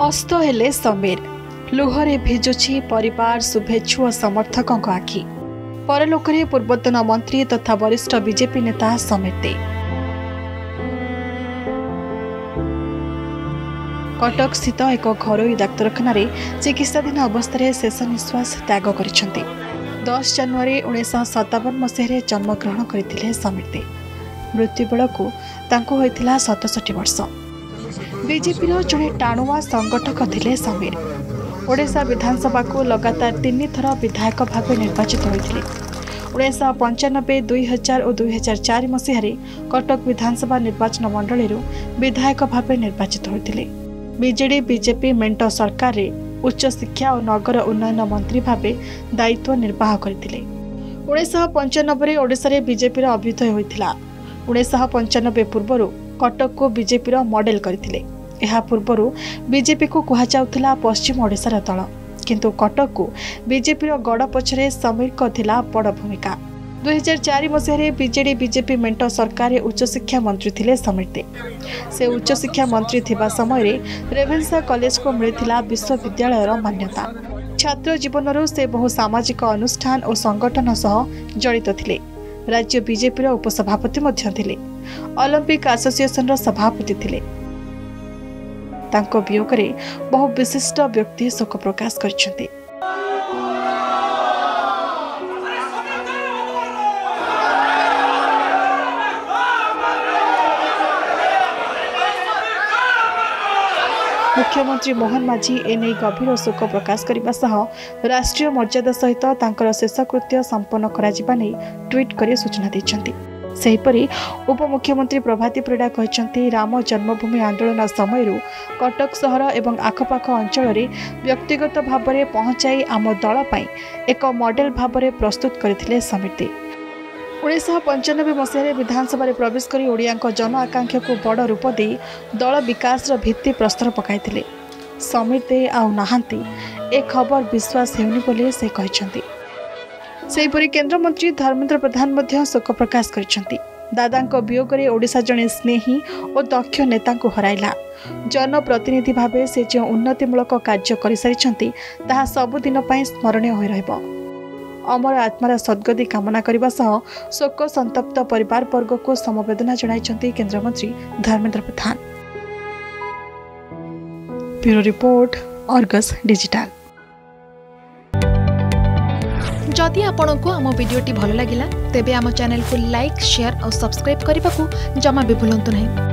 अस्त हेले समीर लुहरे भिजुछि परिवार शुभेच्छु और समर्थकों आखि परलोकरे पूर्वतन मंत्री तथा वरिष्ठ बीजेपी नेता समीर दे कटक स्थित एक घरोई डाक्तरखाना चिकित्साधीन अवस्था शेष निश्वास त्याग कर 10 जनवरी 1957 मसीह जन्मग्रहण करते समीर दे मृत्यु बेलू तांको होइथिला 67 वर्ष। बीजेपी जड़े टाणुआ संगठक थिले समीर ओडिशा विधानसभा को लगातार 3 थर विधायक भाव निर्वाचित होते 1995, 2000 और 2004 मसीह कटक विधानसभा निर्वाचन मंडली विधायक भाव निर्वाचित होते। बीजेडी बीजेपी मेंट सरकार रे उच्च शिक्षा और नगर उन्नयन मंत्री भाव दायित्व निर्वाह करथिले। 1995 ओडिशा बीजेपी अभ्युदय होइथिला। 1995 पूर्व कटक को बीजेपी मॉडल करथिले। एहा पूर्व बीजेपी को कहा जाउथिला पश्चिम ओडिशार दल, किंतु कटक को बीजेपी गड़ पछरे समीर को थिला बड़ भूमिका। 2004 मसीह बीजेडी बीजेपी मेंट सरकार उच्च शिक्षा मंत्री थिले समीर दे। से उच्च शिक्षा मंत्री थिबा समय रेभेन्सा कॉलेज को मिलिथिला विश्वविद्यालय मान्यता। छात्र जीवन से बहु सामाजिक अनुष्ठान और संगठन सह जड़ित थिले। राज्य बीजेपी उपसभापति मध्य थिले। ओलंपिक एसोसिएशन सभापति थिले। तांको वियोगरे बहु विशिष्ट व्यक्ति शोक प्रकाश करछन्ति। मुख्यमंत्री मोहन माझी एने गभीर शोक प्रकाश करने सह राष्ट्रीय मर्यादा सहित तांकर शेषकृत्य संपन्न करा नै ट्वीट कर सूचना दैछन्ति। सेहीपरि उपमुख्यमंत्री प्रभाती परिडा कहते राम जन्मभूमि आंदोलन समय कटक सहर एवं आखपाख अंचल व्यक्तिगत भाव में पहुंचाई आम दल एक मॉडल भाव में प्रस्तुत करथिले समीर दे। 1995 मसीह विधानसभा प्रवेश कर ओडिया जन आकांक्षा को बड़ रूप दे दल विकास भित्ति प्रस्तर पकाइथिले। समीर दे आउ नाहांती ए खबर विश्वास हेउनी बोली से कहछन्ति। सेहीपरि केंद्र मंत्री धर्मेंद्र प्रधान मध्य शोक प्रकाश करछन्ति। दादांको वियोगरे ओडिशा जणे स्नेही और दक्ष नेता को हराइला। जनप्रतिनिधि भावे से जो उन्नतिमूलक कार्य करिसारिछन्ति ताहा सबुदिन पई स्मरणीय होई रहइबो। अमर आत्मार सद्गति कामना करने सह शोक संतप्त परिवार वर्ग को समवेदना जणाइछन्ति केंद्र मंत्री Dharmendra Pradhan. Bureau report Argus digital. जदि आपंक आम भिडी भल लगा तेब आम चैनल को लाइक, शेयर और सब्सक्राइब करने को जमा भी भूलु नहीं।